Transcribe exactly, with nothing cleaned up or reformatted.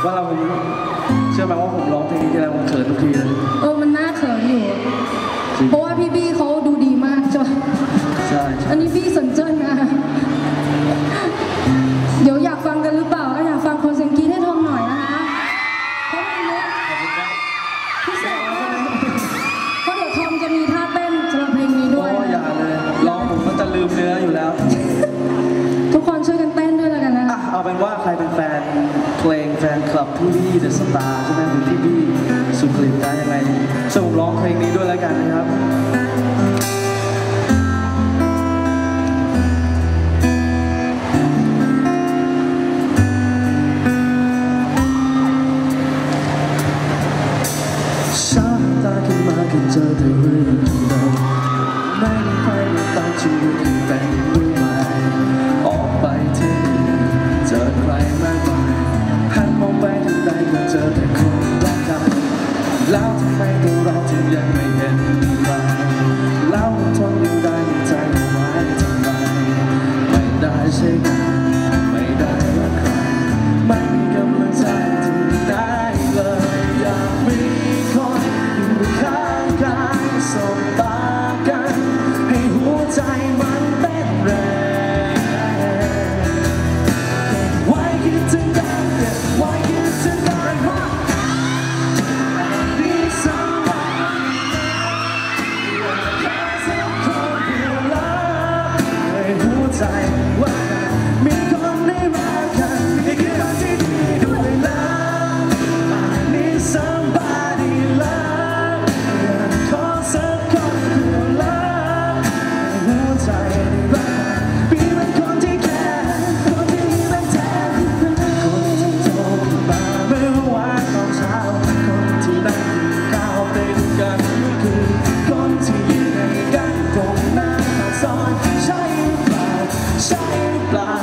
ว่าเราผมเชื่อไหมว่าผมร้องเพลงนี้ทีไรผมเขินทุกทีเลยเออมันน่าเขินอยู่เพราะว่าพี่บี้เขาดูดีมากใช่ไหมใช่อันนี้พี่สนเจิ้นนะเดี๋ยวอยากฟังกันหรือเปล่าอยากฟังคนเสียงกรี๊ดให้ทอมหน่อยนะคะเพราะไม่รู้พิเศษเพราะเดี๋ยวทอมจะมีท่าเต้นสำหรับเพลงนี้ด้วยโอ้อย่าเลยร้องผมก็จะลืมเนื้ออยู่แล้วทุกคนช่วยกันเต้นด้วยแล้วกันนะเอาเป็นว่าใครเป็นแฟนเพลงแฟนคลับพี่บี้เดอะสตาร์ใช่ไหมหรือพี่บี้สุกฤตได้ยังไงช่วยผมร้องเพลงนี้ด้วยแล้วกันนะครับช้าตาขึ้นมากันเจอแต่เรื่องเดิมไม่มีใครมาตามชีวิตให้เป็นเรื่องใหม่ออกไปที่เจอใครมากมายหันมองไปทางใดก็เจอแต่คนรักกันแล้วทำไมตัวเราถึงยังไม่เห็นใครแล้วทนอยู่ได้ในใจไว้ทำไมไม่ได้ใช่ไหมไม่ได้รักใครไม่มีกำลังใจที่ได้เลยอยากมีคนอยู่ข้างกายสบตากันให้หัวใจมันเต้นแรงไว้คิดถึงกันไว้คิดถึงกันนี่สักวันอยากหาสักคนที่รักให้หัวใจว่ามีคนได้รักกันให้คิดคนที่ดีด้วยนะ need somebody love อยากขอสักคนที่รักให้หัวใจได้รักมีเป็นคนที่แค่คนที่เป็นแทนคนที่โทรมาเมื่อวานตอนเช้าคนที่นั่งกินข้าวติดกันเมื่อคืนคนที่ยืนให้กันตรงหน้าปากซอยใช่หรือเปล่าใช่หรือเปล่า